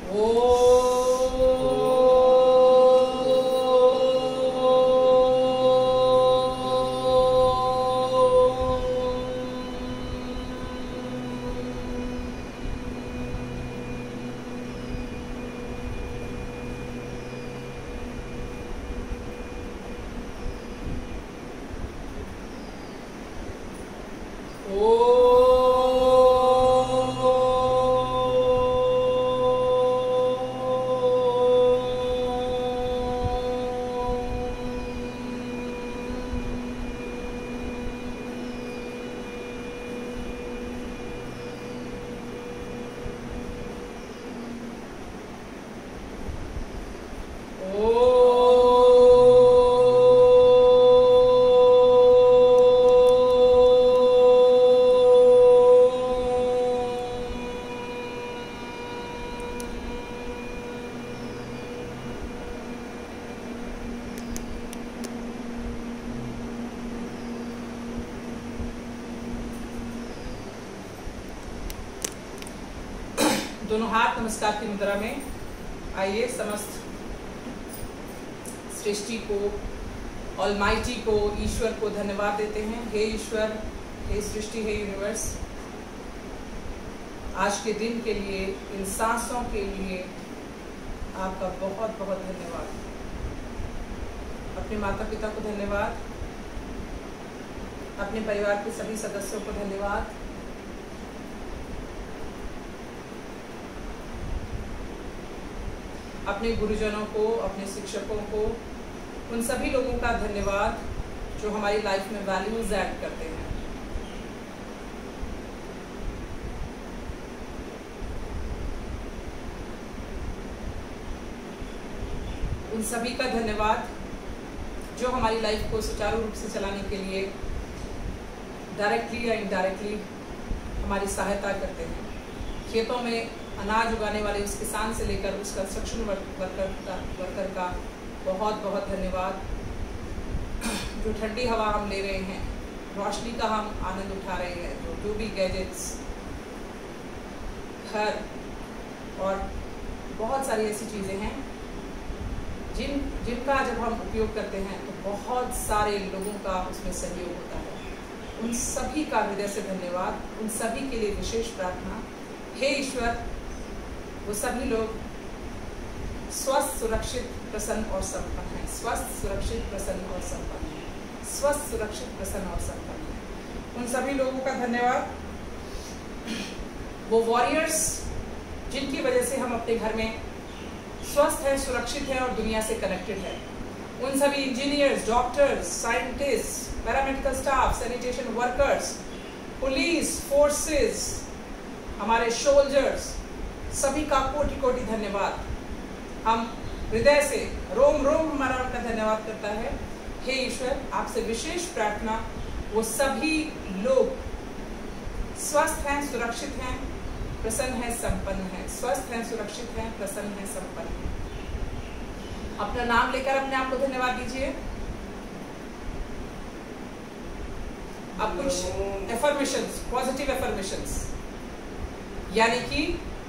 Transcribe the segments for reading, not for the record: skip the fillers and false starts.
दोनों हाथ नमस्कार की मुद्रा में। आइए समस्त सृष्टि को, ऑलमाइटी को, ईश्वर को धन्यवाद देते हैं। हे ईश्वर, हे सृष्टि, हे यूनिवर्स, आज के दिन के लिए, इन सांसों के लिए आपका बहुत बहुत धन्यवाद। अपने माता पिता को धन्यवाद, अपने परिवार के सभी सदस्यों को धन्यवाद, अपने गुरुजनों को, अपने शिक्षकों को, उन सभी लोगों का धन्यवाद जो हमारी लाइफ में वैल्यूज ऐड करते हैं। उन सभी का धन्यवाद जो हमारी लाइफ को सुचारू रूप से चलाने के लिए डायरेक्टली या इनडायरेक्टली हमारी सहायता करते हैं। खेतों में अनाज उगाने वाले उस किसान से लेकर उस कंस्ट्रक्शन वर्कर का बहुत बहुत धन्यवाद। जो ठंडी हवा हम ले रहे हैं, रोशनी का हम आनंद उठा रहे हैं, जो भी गैजेट्स, घर और बहुत सारी ऐसी चीज़ें हैं जिनका जब हम उपयोग करते हैं तो बहुत सारे लोगों का उसमें सहयोग होता है। उन सभी का हृदय से धन्यवाद, उन सभी के लिए विशेष प्रार्थना। हे ईश्वर, वो सभी लोग स्वस्थ, सुरक्षित, प्रसन्न और संपन्न हैं। स्वस्थ, सुरक्षित, प्रसन्न और संपन्न हैं। स्वस्थ, सुरक्षित, प्रसन्न और संपन्न हैं। उन सभी लोगों का धन्यवाद। वो वॉरियर्स जिनकी वजह से हम अपने घर में स्वस्थ हैं, सुरक्षित हैं और दुनिया से कनेक्टेड है। उन सभी engineers, doctors, scientist, paramedical staff, sanitation workers, police forces, हमारे सोल्जर्स, सभी का कोटि कोटि धन्यवाद। हम हृदय से, रोम रोम हमारा उनका धन्यवाद करता है। हे ईश्वर, आपसे विशेष प्रार्थना, वो सभी लोग स्वस्थ हैं, सुरक्षित हैं, प्रसन्न हैं, संपन्न हैं। स्वस्थ हैं, सुरक्षित हैं, प्रसन्न हैं, संपन्न हैं। अपना नाम लेकर अपने आप को धन्यवाद दीजिए। अब कुछ एफर्मेशंस, पॉजिटिव एफर्मेशंस, यानी कि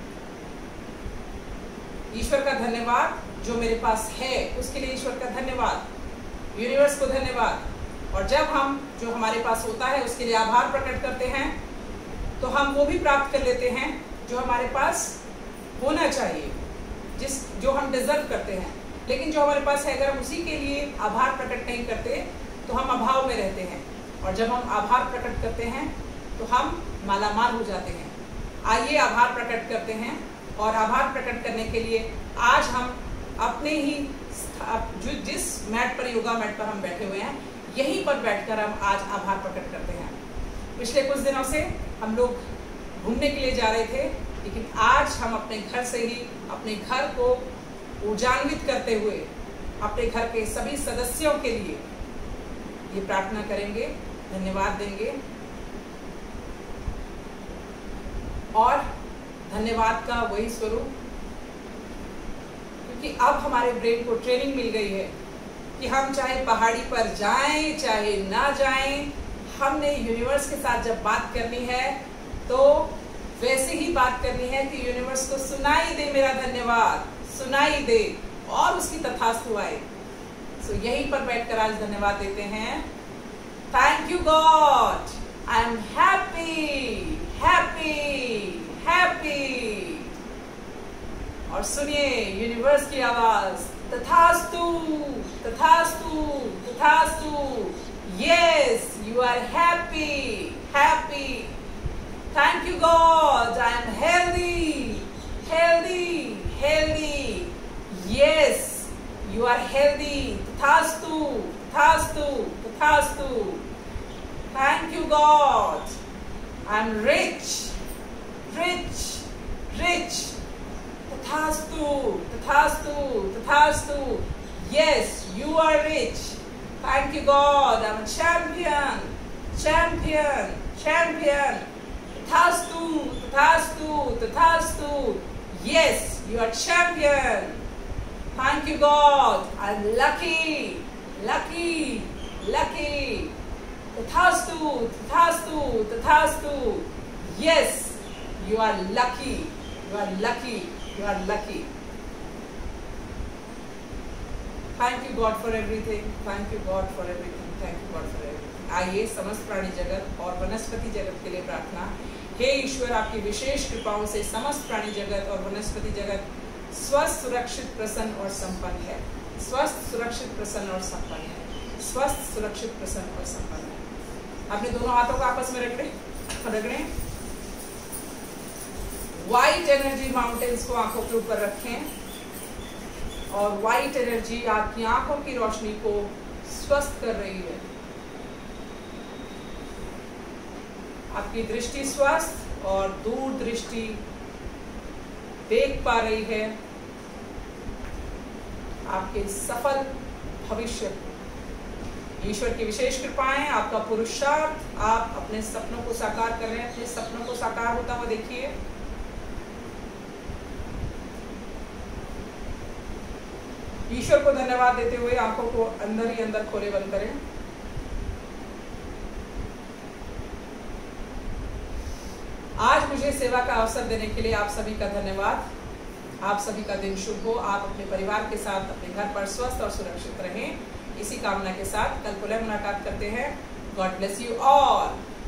ईश्वर का धन्यवाद जो मेरे पास है उसके लिए ईश्वर का धन्यवाद, यूनिवर्स को धन्यवाद। और जब हम जो हमारे पास होता है उसके लिए आभार प्रकट करते हैं तो हम वो भी प्राप्त कर लेते हैं जो हमारे पास होना चाहिए, जो हम डिजर्व करते हैं। लेकिन जो हमारे पास है, अगर हम उसी के लिए आभार प्रकट नहीं करते तो हम अभाव में रहते हैं। और जब हम आभार प्रकट करते हैं तो हम मालामाल हो जाते हैं। आइए आभार प्रकट करते हैं। और आभार प्रकट करने के लिए आज हम अपने ही जिस मैट पर, योगा मैट पर हम बैठे हुए हैं, यहीं पर बैठकर हम आज आभार प्रकट करते हैं। पिछले कुछ दिनों से हम लोग घूमने के लिए जा रहे थे, लेकिन आज हम अपने घर से ही अपने घर को ऊर्जान्वित करते हुए अपने घर के सभी सदस्यों के लिए ये प्रार्थना करेंगे, धन्यवाद देंगे। और धन्यवाद का वही स्वरूप, क्योंकि अब हमारे ब्रेन को ट्रेनिंग मिल गई है कि हम चाहे पहाड़ी पर जाएं चाहे ना जाएं, हमने यूनिवर्स के साथ जब बात करनी है तो वैसे ही बात करनी है कि यूनिवर्स को सुनाई दे मेरा धन्यवाद, सुनाई दे और उसकी तथास्तु आए। सो यहीं पर बैठकर आज धन्यवाद देते हैं। Thank you God, I am happy happy happy. और सुनिए यूनिवर्स की आवाज, तथास्तु तथास्तु तथास्तु। Yes, you are happy happy. Thank you God, I am healthy, healthy, healthy. Yes, you are healthy. Tathastu, tathastu, tathastu. Thank you God, I am rich, rich, rich. Tathastu, tathastu, tathastu. Yes, you are rich. Thank you God, I am a champion, champion, champion. Tathastu, tathastu, tathastu. Yes, you are champion. Thank you God. I'm lucky, lucky, lucky. Tathastu, tathastu, tathastu. Yes, you are lucky. You are lucky. You are lucky. Thank you God for everything. Thank you God for everything. Thank you God for everything. आइए समस्त प्राणी जगत और वनस्पति जगत के लिए प्रार्थना। हे ईश्वर, आपकी विशेष कृपाओं से समस्त प्राणी जगत और वनस्पति जगत स्वस्थ, सुरक्षित, प्रसन्न और संपन्न है। स्वस्थ, सुरक्षित, प्रसन्न और संपन्न है। स्वस्थ, सुरक्षित, प्रसन्न और संपन्न है। अपने दोनों हाथों को आपस में रगड़ें। व्हाइट एनर्जी माउंटेन्स को आंखों के ऊपर रखें और व्हाइट एनर्जी आपकी आंखों की रोशनी को स्वस्थ कर रही है। आपकी दृष्टि स्वस्थ और दूर दृष्टि देख पा रही है आपके सफल भविष्य। ईश्वर की विशेष कृपाएं, आपका पुरुषार्थ, आप अपने सपनों को साकार कर रहे हैं। अपने सपनों को साकार होता हुआ देखिए। ईश्वर को धन्यवाद देते हुए आंखों को अंदर ही अंदर खोले बंद करें। आज मुझे सेवा का अवसर देने के लिए आप सभी का धन्यवाद। आप सभी का दिन शुभ हो। आप अपने परिवार के साथ अपने घर पर स्वस्थ और सुरक्षित रहें। इसी कामना के साथ कल पुनः मुलाकात करते हैं। God bless you all.